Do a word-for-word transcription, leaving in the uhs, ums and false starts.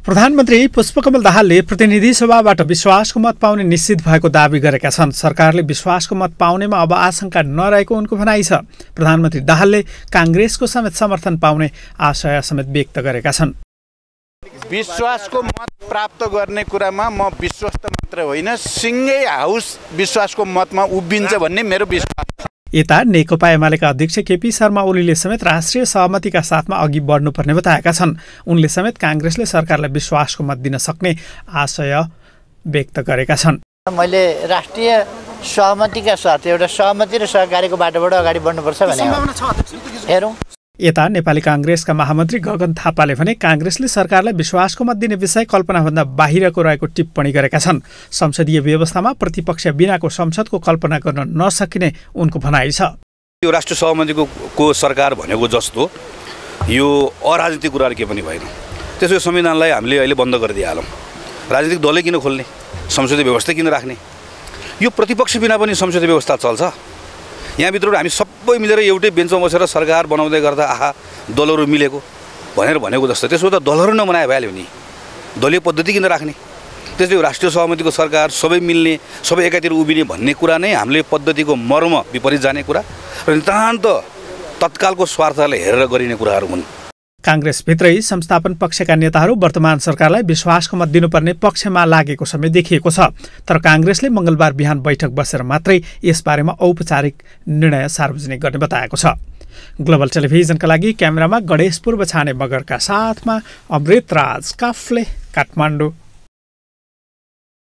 प्रधानमन्त्री पुष्पकमल दाहालले प्रतिनिधि सभाबाट विश्वासको मत पाउने निश्चित भएको दावी गरेका छन्। सरकारले विश्वासको मत पाउनेमा अब आशंका नरहेको उनको भनाइ छ। प्रधानमन्त्री दाहालले कांग्रेसको समेत समर्थन पाउने आशय समेत व्यक्त गरेका छन्। विश्वासको मत प्राप्त गर्ने कुरामा म विश्वस्त मात्र होइन, सिंगै हाउस विश्वासको मतमा उभिन्छ भन्ने मेरो विश्वास छ। यता नेकपा एमालेका अध्यक्ष केपी शर्मा ओलीले समेत राष्ट्रिय सहमतिका साथमा अघि बढ्नुपर्ने बताएका छन्। उनले समेत कांग्रेसले सरकारलाई विश्वासको मत दिन सक्ने आशय व्यक्त गरेका छन्। मैले राष्ट्रिय सहमतिका साथ एउटा सहमति र सहकारीको बाटोबाट अगाडि बढ्नुपर्छ भने हेरौँ। यता नेपाली कांग्रेसका महामन्त्री गगन थापाले भने कांग्रेसले सरकारलाई विश्वासको मत दिने विषय कल्पनाभन्दा बाहिरको रहेको टिप्पणी गरेका छन्। संसदीय व्यवस्थामा प्रतिपक्ष बिनाको संसदको कल्पना गर्न नसकिने उनको भनाइ छ। यो राष्ट्रिय सहमतिको को सरकार भनेको जस्तो यो अराजनीतिक कुराहरू के पनि भएन। त्यसो संविधानलाई हामीले अहिले बन्द गरिदिइहालौँ। राजनीतिक दलै किन खोल्ने, संसदीय व्यवस्था किन राख्ने? यो प्रतिपक्ष बिना पनि संसदीय व्यवस्था चल्छ। यहाँभित्र हामी सबै मिलेर एउटै बेन्चमा बसेर सरकार बनाउँदै गर्दा आहा दलहरू मिलेको भनेर भनेको जस्तो, त्यसो त दलहरू नबनाए भइहाल्यो नि, दलीय पद्धति किन राख्ने? त्यसले राष्ट्रिय सहमतिको सरकार सबै मिल्ने, सबै एकातिर उभिने भन्ने कुरा नै हामीले पद्धतिको मर्म विपरीत जाने कुरा र नितान्त तत्कालको स्वार्थले हेरेर गरिने कुराहरू हुन्। कांग्रेसभित्रै संस्थापन पक्षका नेताहरू वर्तमान सरकारलाई विश्वासको मत दिनुपर्ने पक्षमा लागेको समय देखिएको छ। तर कांग्रेसले मंगलबार बिहान बैठक बसेर मात्रै यसबारेमा औपचारिक निर्णय सार्वजनिक गर्ने बताएको छ। ग्लोबल टेलिभिजनका लागि क्यामेरामा गणेश पूर्व छाने मगरका साथमा अमृत राज काफले, काठमाडौँ।